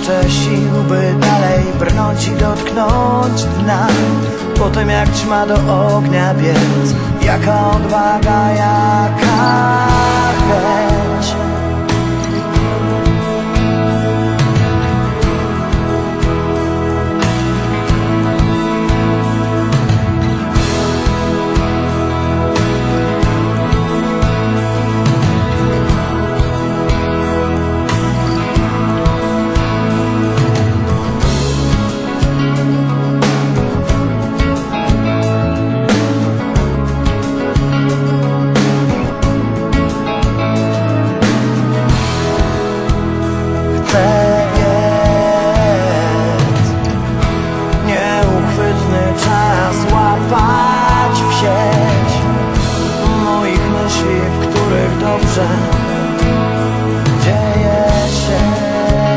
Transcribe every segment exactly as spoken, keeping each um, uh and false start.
jeszcze sił, by dalej brnąć i dotknąć dna. Po tym jak ćma do ognia biec, jaka odwaga, jaka chęć. Nieuchwytny czas łapać w sieć moich myśli, w których dobrze dzieje się.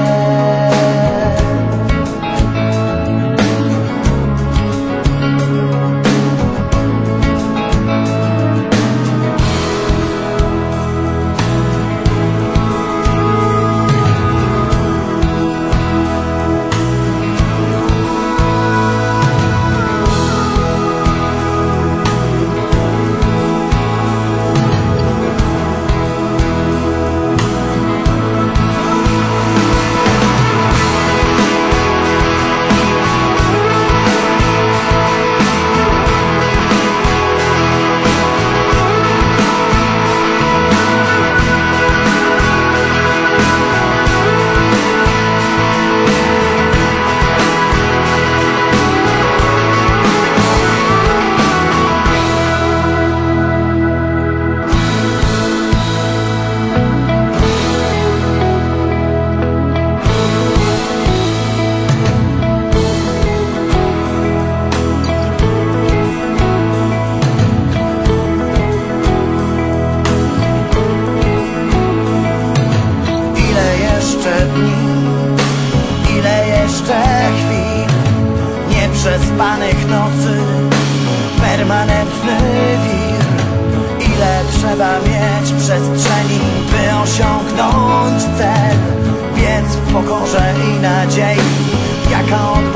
Ile jeszcze chwil nieprzespanych nocy, permanentny wir. Ile trzeba mieć przestrzeni, by osiągnąć cel, biec w pokorze i nadziei, jaka